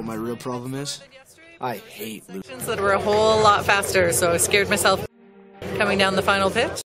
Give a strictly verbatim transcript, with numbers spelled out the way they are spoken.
what my real problem is? I hate losing. That were a whole lot faster, so I scared myself coming down the final pitch.